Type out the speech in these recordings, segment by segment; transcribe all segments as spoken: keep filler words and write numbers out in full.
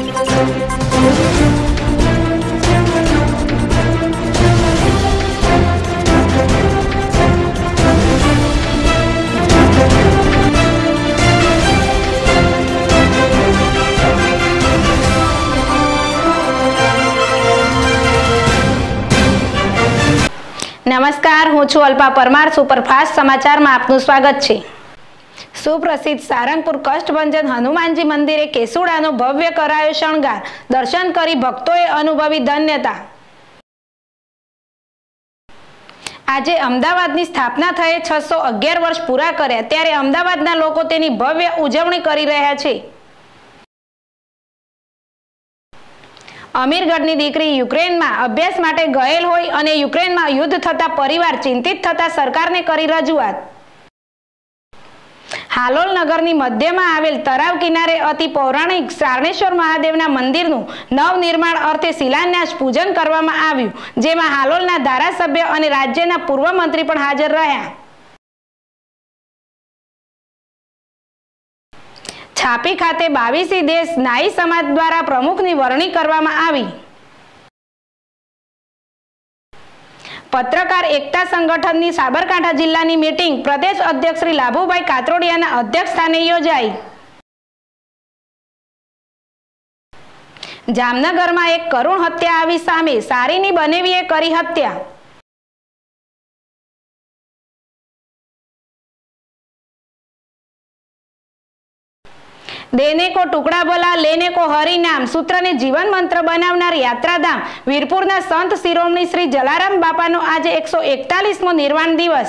नमस्कार, हूँ छू अल्पा परमार। सुपरफास्ट समाचार में आपનું स्वागत है। सुप्रसिद्ध सारंगपुर कष्टभंजन हनुमानजी मंदिरे केसुडानो भव्य करायो शणगार। दर्शन करी भक्तोए अनुभवी धन्यता। આજે અમદાવાદની સ્થાપના થયે છસો અગિયાર વર્ષ પૂરા કર્યા, ત્યારે અમદાવાદના લોકો તેની ભવ્ય ઉજવણી કરી રહ્યા છે। અમીરગઢની દીકરી યુક્રેનમાં અભ્યાસ માટે ગયેલ હોય અને યુક્રેનમાં યુદ્ધ થતા પરિવાર ચિંતિત થતા સરકારને કરી રજૂઆત। હાલોલ નગરની મધ્યમાં આવેલ તળાવ કિનારે અતિ પૌરાણિક સારણેશ્વર મહાદેવના મંદિરનું નવનિર્માણ અર્થે શિલાન્યાસ પૂજન કરવામાં આવ્યું, જેમાં હાલોલના ધારાસભ્ય અને રાજ્યના પૂર્વ મંત્રી પણ હાજર રહ્યા। છાપી ખાતે બાવીસી દેશ નાઈ સમાજ દ્વારા પ્રમુખની વરણી કરવામાં આવી। પત્રકાર એકતા સંગઠનની સાબરકાંઠા જિલ્લાની મીટિંગ પ્રદેશ અધ્યક્ષ શ્રી લાભુભાઈ કાતરોડિયાના અધ્યક્ષસ્થાને યોજાઈ। જામનગરમાં એક કરુણ હત્યા આવી સામે, સારીની બનેવીએ કરી હત્યા। देने को टुकड़ा बोला, लेने को हरि नाम सूत्र ने जीवन मंत्र बनावनार यात्राधाम वीरपुरना संत शिरोमणी श्री जलाराम बापानो आज एक सौ एकतालीसमो निर्वाण दिवस।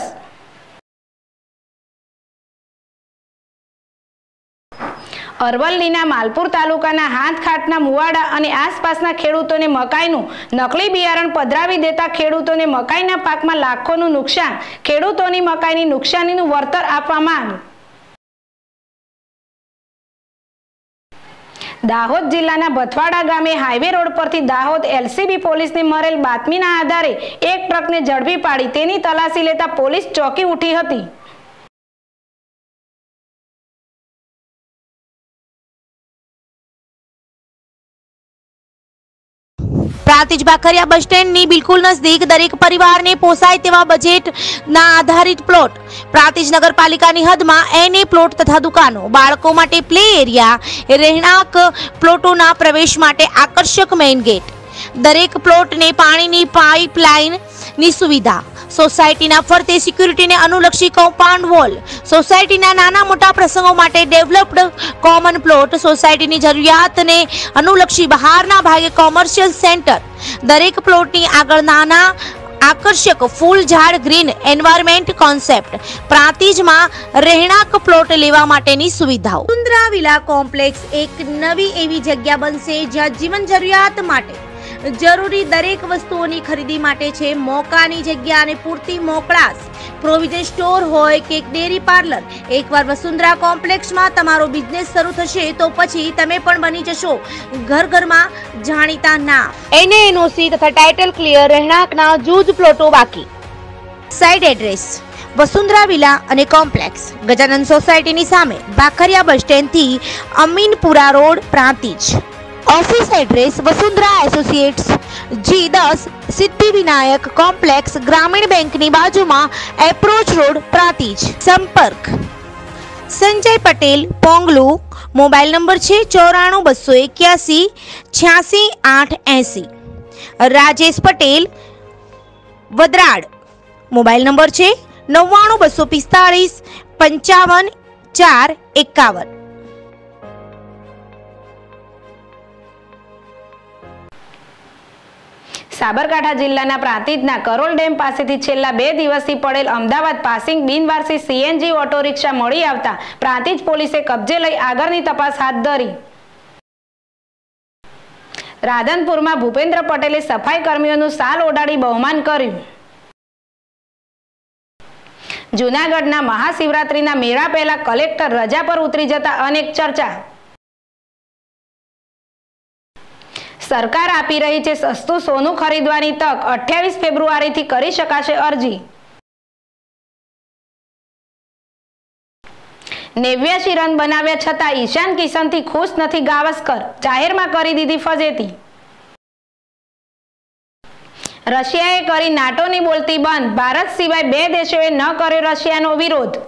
अरवल्लीना मालपुर तालुकाना हाथखाटना मुवाड़ा अने आसपासना खेडूतोने मकाईनुं नकली बियारण पधरावी देता खेडूतोने मकाईना पाकमां लाखोनुं नुकसान। खेडूतोनी मकाईनी नुकसानीनुं वळतर आपवा मांग। दाहोद जिल्लाना बथवाड़ा गामे हाईवे रोड परथी दाहोद एलसीबी पोलीसने मरेल बातमीना आधारे एक ट्रकने झड़पी पाड़ी तेनी तलाशी लेता पोलीस चौकी उठी हती। प्रांतिज बाखरिया बस स्टेण्ड नी बिल्कुल नजदीक दरेक परिवार ने पोसाय तेवा बजेट ना आधारित प्लॉट। प्रांतिज नगरपालिका नी हद में एने प्लॉट तथा दुकानों, बाळको माटे प्ले एरिया, રહેણાંક प्लॉटों प्रवेश माटे आकर्षक मेन गेट, दरेक प्लॉट ने पानी नी पाइपलाइन नी सुविधा, सोसायटी ना फरते सिक्योरिटी ने अनुलक्षी कम्पाउंड वॉल, सोसायटी ना नाना मोटा प्रसंगों माटे डेवलप्ड कॉमन प्लॉट, सोसायटी नी जरूरियात ने अनुलक्षी बहारना भागे कॉमर्शियल सेंटर, दरेक प्लॉट नी आगळ नाना आकर्षक फूल झाड़ ग्रीन एनवायरमेंट कॉन्सेप्ट। प्रांतिज में રહેણાંક प्लॉट लेवा माटेनी सुविधाओं। वसुंधरा विला कॉम्प्लेक्स एक नवी एवी जग्या बनशे ज्यां जीवन जरूरियात माटे जरूरी दरेक वस्तुओनी खरीदी माटे छे मोकानी जग्या अने पूरती मोकळास। प्रोविजन स्टोर होय के डेरी पार्लर, एकवार वसुंधरा कॉम्प्लेक्स में तमारो बिजनेस शुरू थशे तो पछी तमे पण बनी जशो घर घर में जाणीता नाम। एने एनओसी तथा टाइटल क्लियर રહેણાંકના જૂજ પ્લોટો बाकी। साइड एड्रेस वसुंधरा विला अने कॉम्प्लेक्स, गजानन सोसायटी नी सामे, बाखरिया बस स्टेण्ड थी Aminpura road, Prantij. Office address Vasundhara associates G दस सिद्धि विनायक कॉम्प्लेक्स, ग्रामीण बैंक नी बाजू में एप्रोच रोड, प्रांतिज। संपर्क संजय पटेल पोंगलू, मोबाइल नंबर छे चौराणु बसो इक्यासी छियासी आठ एसी। राजेश पटेल वदराड़, मोबाइल नंबर छे नव्वाणु बसो पिस्तालीस पंचावन चार एकावन। સાબરકાંઠા જિલ્લાના પ્રાંતિજના કરોલ ડેમ પાસેથી છેલ્લા બે દિવસથી પડેલ અમદાવાદ પાસિંગ બિનવારસી સીએનજી ઓટો રિક્ષા મળી આવતા પ્રાંતિજ પોલીસે કબજે લઈ આગળની તપાસ હાથ ધરી। રાધનપુરમાં ભૂપેન્દ્ર પટેલે સફાઈ કર્મીઓનું શાલ ઓઢાડી બહુમાન કર્યું। જૂનાગઢના મહાશિવરાત્રીના મેળા પહેલા કલેક્ટર રજા પર ઉતરી જતા અનેક ચર્ચા। सरकार आपी रही है सस्तु सोनू खरीदवानी तक, अठावीस फेब्रुआरी थी करी शकाशे अरजी। નેવ્યાસી રન બનાવ્યા છતાં ઈશાન કિશનથી ખુશ નથી ગાવસ્કર, જાહેરમાં કરી દીધી ફજેતી। રશિયાએ કરી નાટોની બોલતી બંધ, ભારત સિવાય બે દેશોએ ન કર્યો રશિયાનો વિરોધ।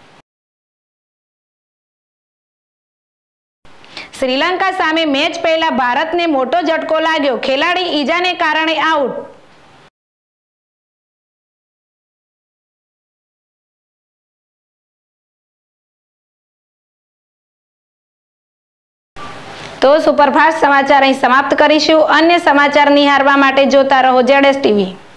શ્રીલંકા સામે મેચ પહેલા ભારતને મોટો ઝટકો લાગ્યો, ખેલાડી ઈજાને કારણે આઉટ। तो सुपरफास्ट समाचार અહીં સમાપ્ત કરીશું। अन्य समाचार નિહાળવા માટે જોતા રહો જેડએસ ટીવી।